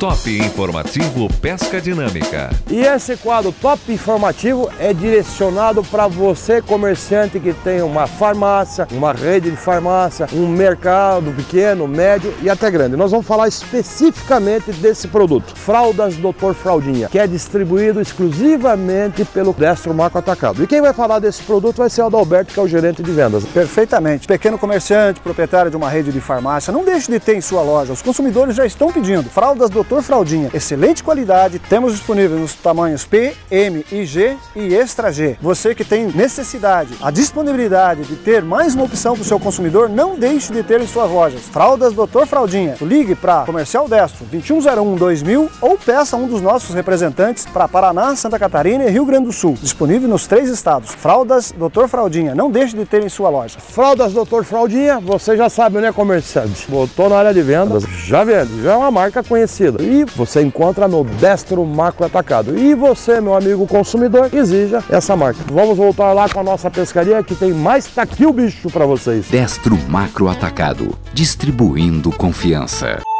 Top Informativo Pesca Dinâmica. E esse quadro Top Informativo é direcionado para você, comerciante que tem uma farmácia, uma rede de farmácia, um mercado pequeno, médio e até grande. Nós vamos falar especificamente desse produto, Fraldas Dr. Fraldinha, que é distribuído exclusivamente pelo Destro Macro Atacado. E quem vai falar desse produto vai ser o Adalberto, que é o gerente de vendas. Perfeitamente. Pequeno comerciante, proprietário de uma rede de farmácia, não deixe de ter em sua loja. Os consumidores já estão pedindo. Fraldas Dr. Fraldinha, excelente qualidade, temos disponível nos tamanhos P, M e G e Extra G. Você que tem necessidade, a disponibilidade de ter mais uma opção para o seu consumidor, não deixe de ter em suas lojas. Fraldas Dr. Fraldinha. Ligue para Comercial Destro 2101-2000 ou peça um dos nossos representantes para Paraná, Santa Catarina e Rio Grande do Sul. Disponível nos 3 estados. Fraldas Dr. Fraldinha, não deixe de ter em sua loja. Fraldas Dr. Fraldinha, você já sabe, né, comerciante? Botou na área de vendas, já vende, já é uma marca conhecida. E você encontra no Destro Macro Atacado. E você, meu amigo consumidor, exija essa marca. Vamos voltar lá com a nossa pescaria que tem mais Tá Aqui o Bicho para vocês. Destro Macro Atacado, distribuindo confiança.